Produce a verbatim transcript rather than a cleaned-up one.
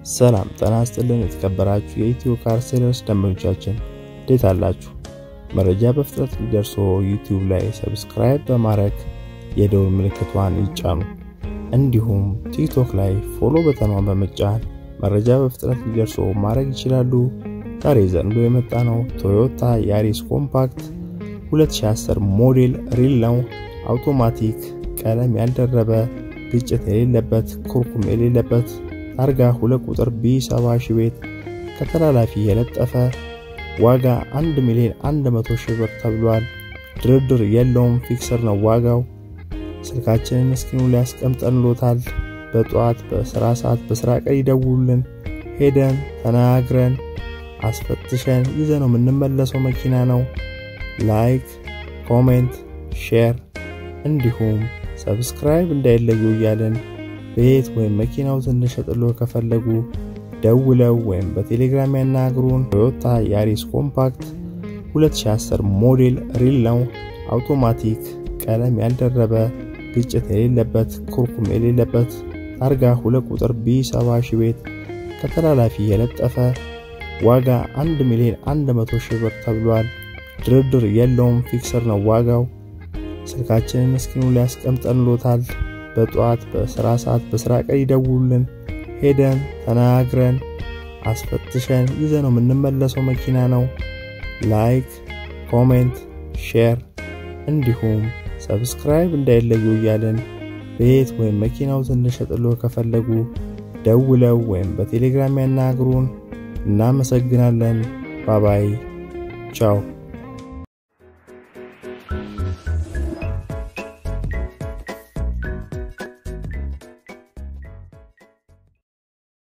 ሰላም ጤና ይስጥልን የተከበራችሁ የኢትዮ ካር ሴለርስ ደንበኞቻችን እንዴት አላችሁ? መረጃ በፍጥነት እንዲደርሶ ዩቲዩብ ላይ ሰብስክራይብ በማድረግ የደውል ምልክቷን ይጫኑ። እንዲሁም ቲክቶክ ላይ ፎሎ በተኗን በመጫን መረጃ በፍጥነት እንዲደርሶ ማድረግ ይችላሉ። ዛሬ ዘንዶ የመጣ ነው ቶዮታ ያሪስ ኮምፓክት ሁለት ሺህ አስር ሞዴል ሪል ነው። አውቶማቲክ ቀለም ያልደረበ ግጭት የሌለበት ኩርኩም የሌለበት ታርጋ ሁለት ቁጥር ቢ ሰባ ሺህ ቤት ከተላላፊ የለጠፈ ዋጋ አንድ ሚሊዮን አንድ መቶ ሺህ ብር ተብሏል። ድርድር የለውም ፊክሰር ነው ዋጋው። ስልካችንን ስክሪኑ ላይ አስቀምጠንሎታል። በጧት በስራ ሰዓት በስራ ቀን ይደውሉልን። ሄደን ተናግረን አስፈትሸን ይዘነው የምንመለሰው መኪና ነው። ላይክ ኮሜንት ሼር እንዲሁም ሰብስክራይብ እንዳይለዩ ይያለን። ቤት ወይም መኪናዎትን እንድንሸጥሎት ከፈለጉ ደውለው ወይም በቴሌግራም ያናግሩን። ቶዮታ ያሪስ ኮምፓክት ሁለት ሺህ አስር ሞዴል ሪል ነው። አውቶማቲክ ቀለም ያልደረበ ግጭት የሌለበት ኩርኩም የሌለበት ታርጋ ሁለት ቁጥር ቢ ሰባ ሺህ ቤት ከተላላፊ የለጠፈ ዋጋ አንድ ሚሊዮን አንድ መቶ ሺህ ብር ተብሏል። ድርድር የለውም ፊክሰር ነው ዋጋው። ስልካችንን ስክሪኑ ላይ አስቀምጠንሎታል። በጧት በስራ ሰዓት በስራ ቀን ይደውሉልን። ሄደን ተናግረን አስፈትሸን ይዘነው የምንመለሰው መኪና ነው። ላይክ ኮሜንት ሼር እንዲሁም ሰብስክራይብ እንዳይለዩ ይያለን። ቤት ወይም መኪናዎትን እንድንሸጥሎት ከፈለጉ ደውለው ወይም በቴሌግራም ያናግሩን። እናመሰግናለን። ባባይ ቻው።